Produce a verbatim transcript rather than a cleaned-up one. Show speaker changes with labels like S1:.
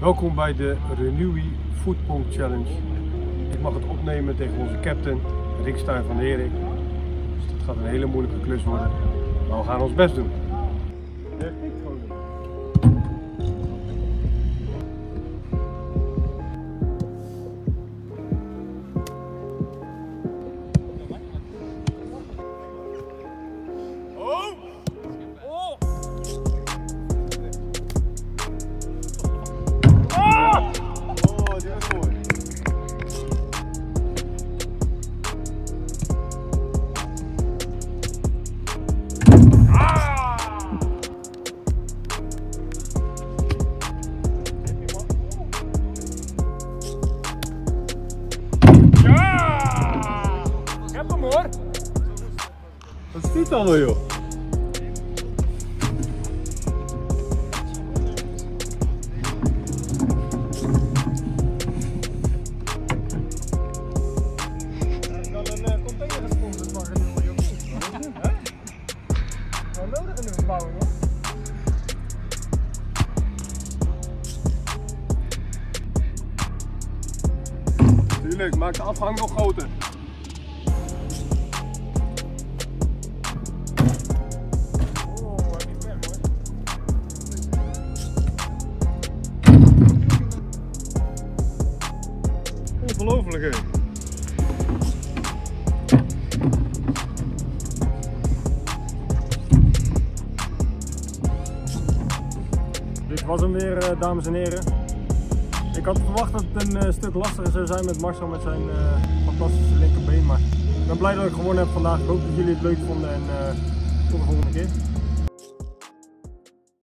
S1: Welkom bij de Renewi Foodpong Challenge. Ik mag het opnemen tegen onze captain, Rick Stein van Herik. Dus dat gaat een hele moeilijke klus worden. Maar we gaan ons best doen.
S2: Wat is dit allemaal, joh?
S1: Er is wel een uh, container gesponsord van Renewi, of niet? Huh? Wel nodig in de verbouwing, hoor.
S2: Tuurlijk, maak de afhang nog groter. Ongelooflijk, hè?
S1: Dit was hem weer, uh, dames en heren. Ik had verwacht dat het een uh, stuk lastiger zou zijn met Marcel met zijn uh, fantastische linkerbeen. Maar ik ben blij dat ik gewonnen heb vandaag. Ik hoop dat jullie het leuk vonden en uh, tot de volgende keer.